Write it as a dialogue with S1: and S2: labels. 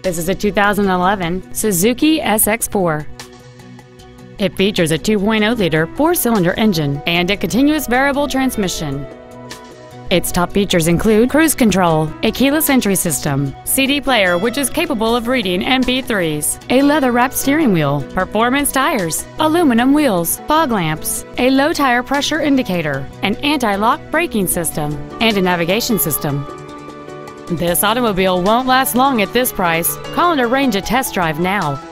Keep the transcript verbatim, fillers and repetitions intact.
S1: This is a two thousand eleven Suzuki S X four. It features a two point oh liter four-cylinder engine and a continuous variable transmission. Its top features include cruise control, a keyless entry system, C D player which is capable of reading M P threes, a leather-wrapped steering wheel, performance tires, aluminum wheels, fog lamps, a low tire pressure indicator, an anti-lock braking system, and a navigation system. This automobile won't last long at this price. Call and arrange a test drive now.